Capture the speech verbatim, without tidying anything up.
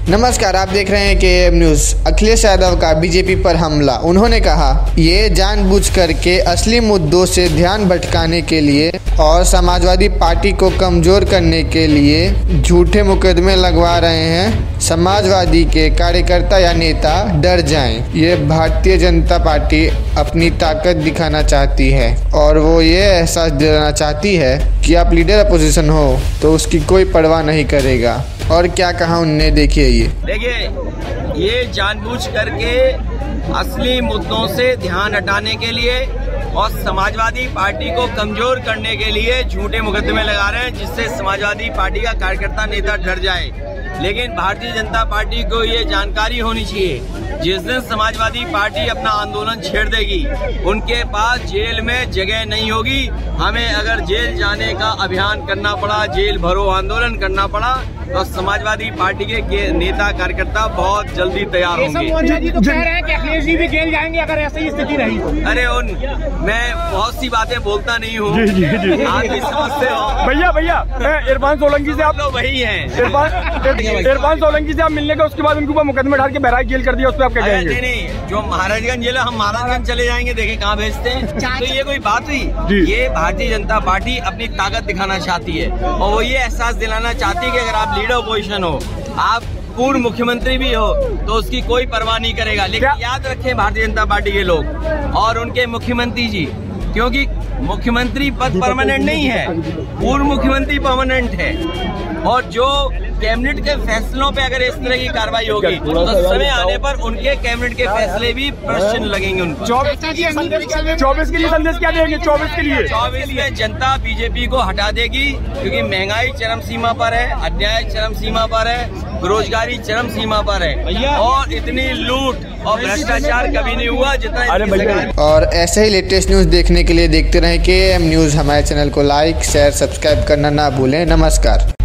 नमस्कार, आप देख रहे हैं के एम न्यूज़। अखिलेश यादव का बीजेपी पर हमला। उन्होंने कहा, ये जानबूझ करके असली मुद्दों से ध्यान भटकाने के लिए और समाजवादी पार्टी को कमज़ोर करने के लिए झूठे मुकदमे लगवा रहे हैं। समाजवादी के कार्यकर्ता या नेता डर जाएं। ये भारतीय जनता पार्टी अपनी ताकत दिखाना चाहती है और वो ये एहसास दिलाना चाहती है कि आप लीडर अपोजिशन हो तो उसकी कोई परवाह नहीं करेगा। और क्या कहा उनने, देखिए। ये देखिए, ये जानबूझ करके असली मुद्दों से ध्यान हटाने के लिए और समाजवादी पार्टी को कमजोर करने के लिए झूठे मुकदमे लगा रहे हैं, जिससे समाजवादी पार्टी का कार्यकर्ता नेता डर जाए। लेकिन भारतीय जनता पार्टी को ये जानकारी होनी चाहिए, जिस दिन समाजवादी पार्टी अपना आंदोलन छेड़ देगी, उनके पास जेल में जगह नहीं होगी। हमें अगर जेल जाने का अभियान करना पड़ा, जेल भरो आंदोलन करना पड़ा, तो समाजवादी पार्टी के नेता कार्यकर्ता बहुत जल्दी तैयार होंगे। जी तो कह रहे हैं कि अखिलेश जी भी जेल जाएंगे अगर ऐसी स्थिति रही तो। अरे उन मैं बहुत सी बातें बोलता नहीं हूँ, आप भी समझते हो। भैया भैया इरफान सोलंकी से आप लोग वही हैं। इरफान इरफान सोलंकी से आप मिलने के उसके बाद उनके ऊपर मुकदमे डाल के बहराइच जेल कर दिया, उस पर आप क्या कहेंगे? नहीं नहीं, जो महाराजगंज जेल है, हम महाराजगंज चले जाएंगे, देखें कहाँ भेजते हैं। तो ये कोई बात हुई? ये भारतीय जनता पार्टी अपनी ताकत दिखाना चाहती है और वो ये एहसास दिलाना चाहती है कि अगर आप लीडर अपोजिशन हो, आप पूर्व मुख्यमंत्री भी हो, तो उसकी कोई परवाह नहीं करेगा। लेकिन याद रखें भारतीय जनता पार्टी के लोग और उनके मुख्यमंत्री जी, क्योंकि मुख्यमंत्री पद परमानेंट नहीं है, पूर्व मुख्यमंत्री परमानेंट है। और जो कैबिनेट के फैसलों पे अगर इस तरह की कार्रवाई होगी तो समय आने पर उनके कैबिनेट के फैसले भी प्रश्न लगेंगे उनको। चौबीस के लिए संदेश क्या देंगे? चौबीस के लिए चौबीस में जनता बीजेपी को हटा देगी, क्योंकि महंगाई चरम सीमा पर है, अन्याय चरम सीमा पर है, बेरोजगारी चरम सीमा पर है और इतनी लूट और भ्रष्टाचार कभी नहीं हुआ जितना। और ऐसे ही लेटेस्ट न्यूज़ देखने के लिए देखते रहें के एम न्यूज़। हमारे चैनल को लाइक शेयर सब्सक्राइब करना ना भूलें। नमस्कार।